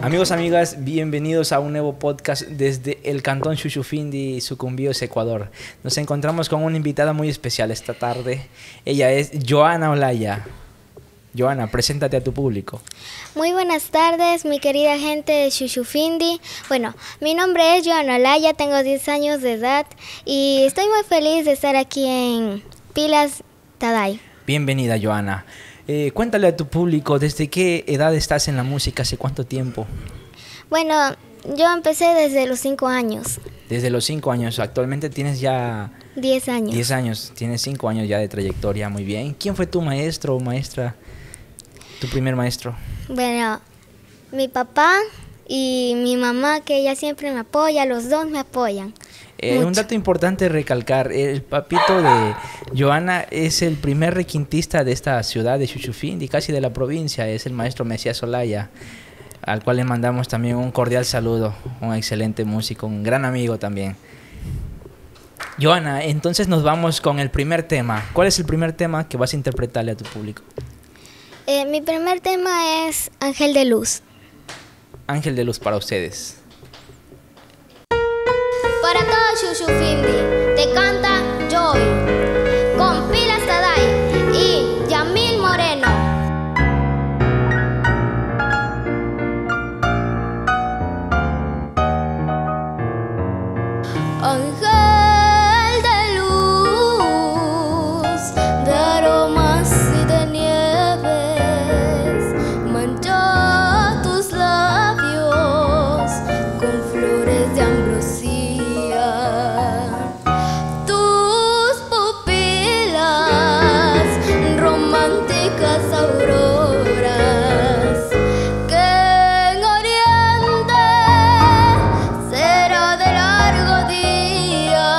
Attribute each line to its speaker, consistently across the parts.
Speaker 1: Amigos, amigas, bienvenidos a un nuevo podcast desde el Cantón Xuxufindi, Sucumbíos, Ecuador. Nos encontramos con una invitada muy especial esta tarde. Ella es Joana Olaya. Joana, preséntate a tu público.
Speaker 2: Muy buenas tardes, mi querida gente de Xuxufindi. Bueno, mi nombre es Joana Olaya, tengo 10 años de edad y estoy muy feliz de estar aquí en Pilas Taday.
Speaker 1: Bienvenida, Joana. Cuéntale a tu público, ¿desde qué edad estás en la música? ¿Hace cuánto tiempo?
Speaker 2: Bueno, yo empecé desde los 5 años.
Speaker 1: Desde los 5 años. Actualmente tienes ya...
Speaker 2: 10 años.
Speaker 1: 10 años. Tienes 5 años ya de trayectoria. Muy bien. ¿Quién fue tu maestro o maestra? ¿Tu primer maestro?
Speaker 2: Bueno, mi papá y mi mamá, que ella siempre me apoya. Los dos me apoyan.
Speaker 1: Un dato importante recalcar, el papito de Joana es el primer requintista de esta ciudad de Xuxufindi, casi de la provincia, es el maestro Mesías Olaya, al cual le mandamos también un cordial saludo, un excelente músico, un gran amigo también. Joana, entonces nos vamos con el primer tema. ¿Cuál es el primer tema que vas a interpretarle a tu público?
Speaker 2: Mi primer tema es Ángel de Luz.
Speaker 1: Ángel de Luz para ustedes.
Speaker 2: Para todo Xuxufindi, te canta Joy, con Pilas Taday y Yamil Moreno. Ángel de luz, de aromas y de nieves, mancha tus labios con flores de ambrosía. Día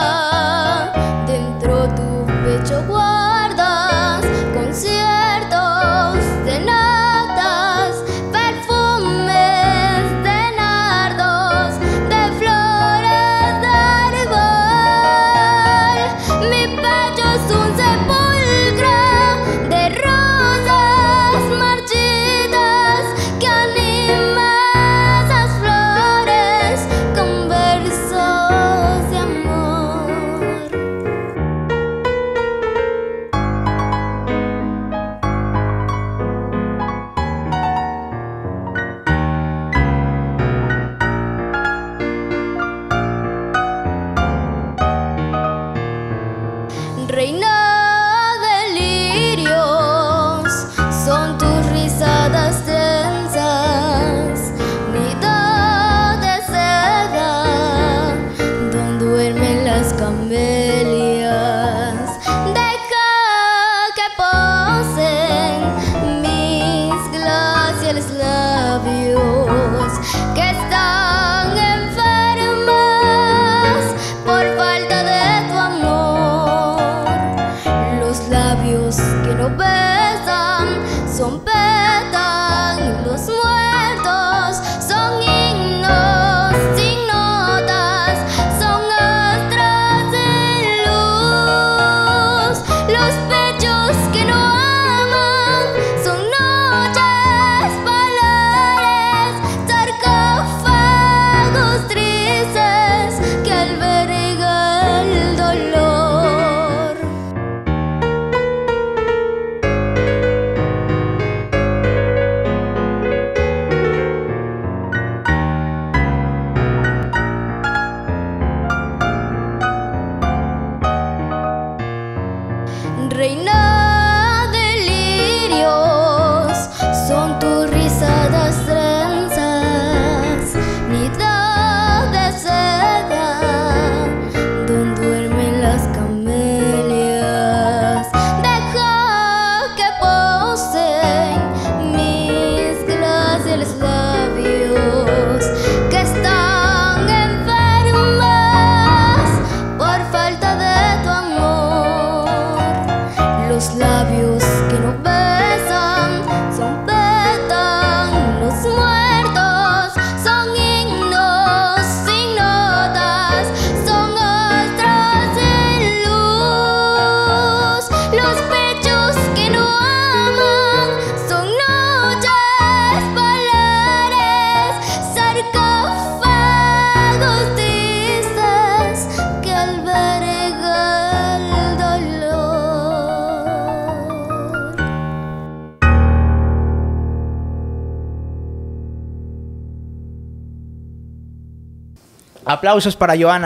Speaker 1: Aplausos para Joana.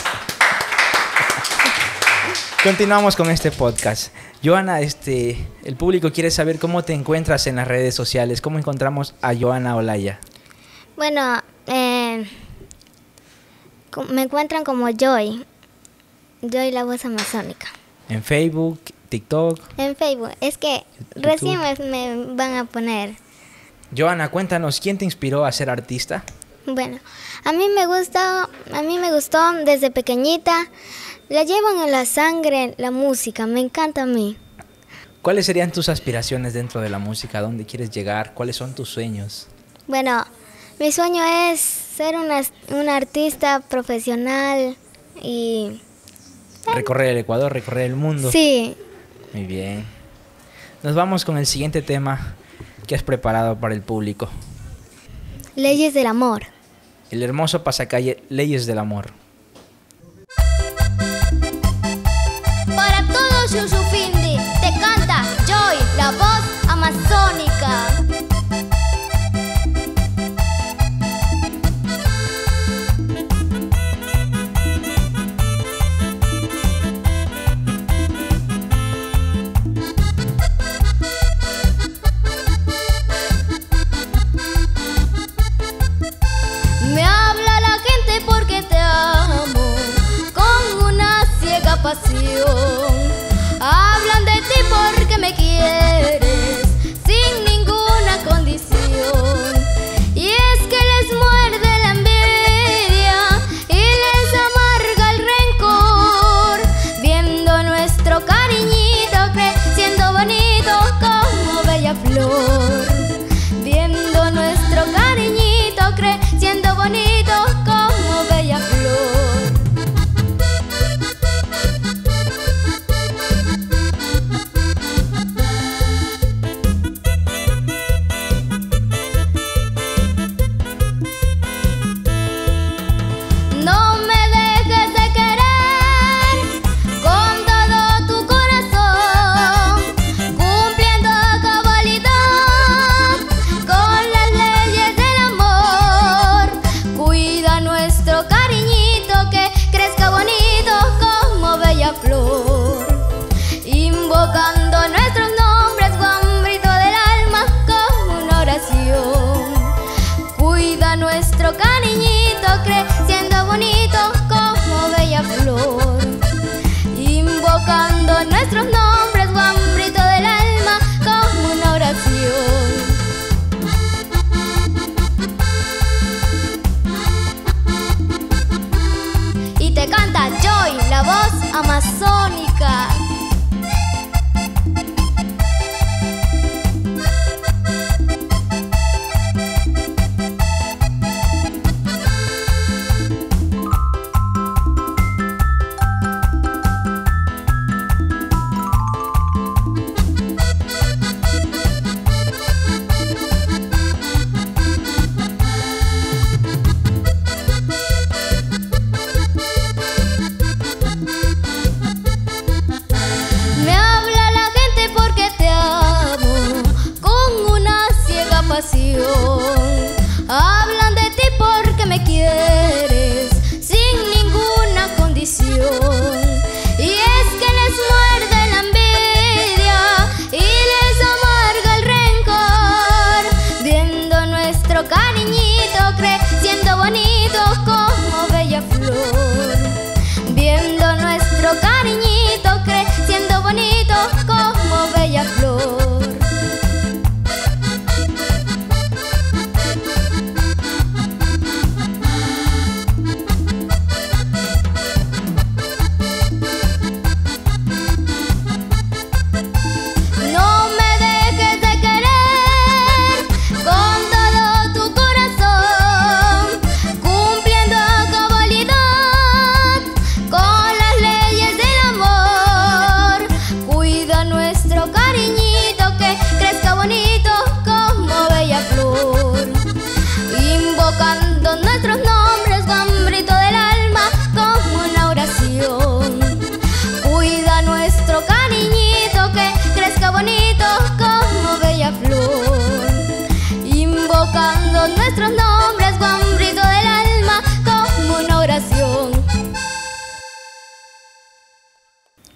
Speaker 1: Continuamos con este podcast. Joana, el público quiere saber cómo te encuentras en las redes sociales. ¿Cómo encontramos a Joana Olaya?
Speaker 2: Bueno, me encuentran como Joy la voz amazónica.
Speaker 1: En Facebook, TikTok.
Speaker 2: En Facebook, es que
Speaker 1: YouTube.
Speaker 2: recién me van a poner.
Speaker 1: Joana, cuéntanos, ¿quién te inspiró a ser artista?
Speaker 2: Bueno, a mí me gustó desde pequeñita. La llevan en la sangre, la música, me encanta a mí.
Speaker 1: ¿Cuáles serían tus aspiraciones dentro de la música? ¿A dónde quieres llegar? ¿Cuáles son tus sueños?
Speaker 2: Bueno, mi sueño es ser una artista profesional y...
Speaker 1: Recorrer el Ecuador, recorrer el mundo.
Speaker 2: Sí.
Speaker 1: Muy bien. Nos vamos con el siguiente tema que has preparado para el público.
Speaker 2: Leyes del amor.
Speaker 1: El hermoso pasacalle Leyes del Amor.
Speaker 2: Para todo Xuxufindi, te canta Joy, la voz amazónica.
Speaker 3: Me habla la gente porque te amo con una ciega pasión. Hablan de ti porque me quieres sin ninguna condición. Y es que les muerde la envidia y les amarga el rencor, viendo nuestro cariñito creciendo bonito como bella flor. Viendo nuestro cariñito creciendo bonito como bella flor. No me dejes de querer con todo tu corazón, cumpliendo a cabalidad con las leyes del amor. Cuida nuestro cariñito que crezca bonito como bella flor, invocando nuestros nombres con grito del alma como una oración. Cuida nuestro cariñito creciendo bonito como bella flor, invocando nuestros nombres con grito del alma como una oración. Y te canta Joy, la voz amazónica.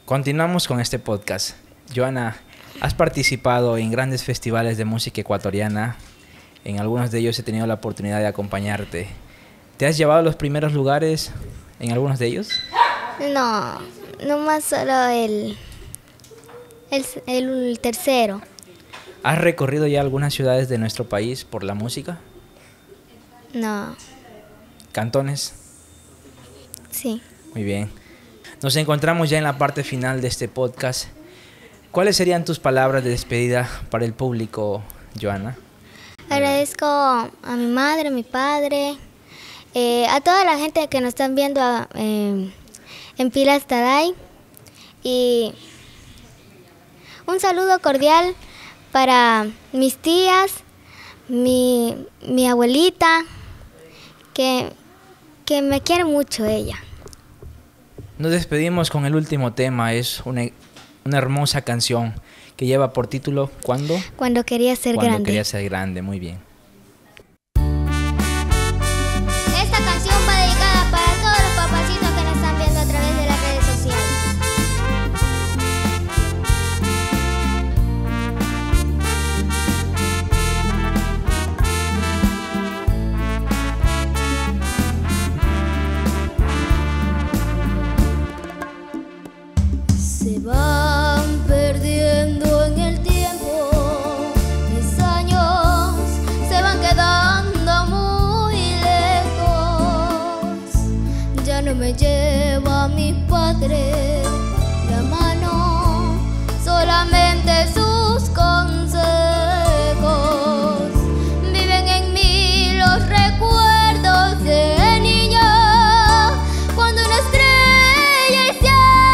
Speaker 1: Continuamos con este podcast. Joana, has participado en grandes festivales de música ecuatoriana. En algunos de ellos he tenido la oportunidad de acompañarte. ¿Te has llevado a los primeros lugares en algunos de ellos?
Speaker 2: No, nomás solo el tercero.
Speaker 1: ¿Has recorrido ya algunas ciudades de nuestro país por la música?
Speaker 2: No,
Speaker 1: ¿Cantones?
Speaker 2: sí.
Speaker 1: Muy bien. Nos encontramos ya en la parte final de este podcast. ¿Cuáles serían tus palabras de despedida para el público, Joana?
Speaker 2: Agradezco a mi madre, a mi padre, a toda la gente que nos están viendo en Pilas Taday. Y un saludo cordial para mis tías, mi abuelita, que me quiere mucho ella.
Speaker 1: Nos despedimos con el último tema. Es una hermosa canción que lleva por título ¿Cuándo?
Speaker 2: Cuando quería ser
Speaker 1: Cuando
Speaker 2: grande.
Speaker 1: quería ser grande. Muy bien.
Speaker 3: Esta canción va dedicada para todos los papacitos que nos están viendo a través de las redes sociales.
Speaker 4: Se van perdiendo en el tiempo, mis años se van quedando muy lejos. Ya no me lleva mi padre la mano, solamente sus consejos. Viven en mí los recuerdos de niño, cuando una estrella se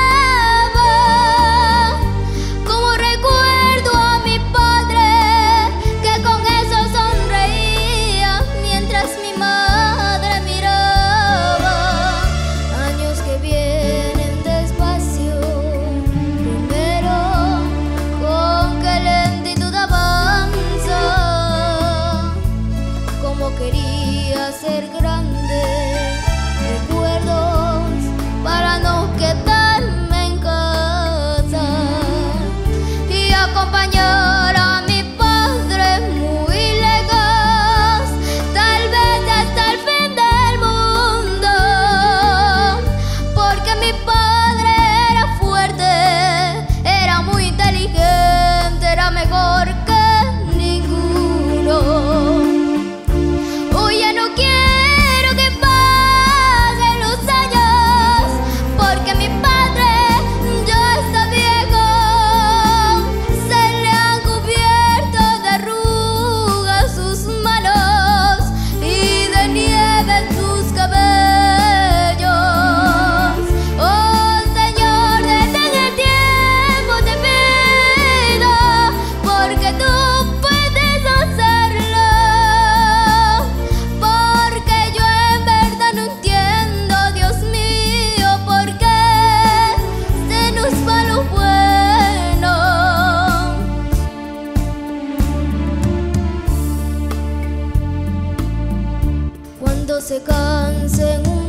Speaker 4: como recuerdo a mi padre, que con eso sonreía mientras mi madre miraba. Años que vienen despacio, primero con qué lentitud avanza. Como quería ser grande, recuerdos para no quedarme en casa y acompañar a mi padre muy lejos, tal vez hasta el fin del mundo, porque mi padre era fuerte, era muy inteligente, era mejor que ninguno. Hoy ya no quiero que pasen los años, porque mi padre ya está viejo, se le han cubierto de arrugas sus manos y de nieve sus cabellos. Oh Señor, detén el tiempo, te pido, porque tú puedes hacerlo, porque yo en verdad no entiendo, Dios mío, por qué se nos va lo bueno. Cuando se cansen un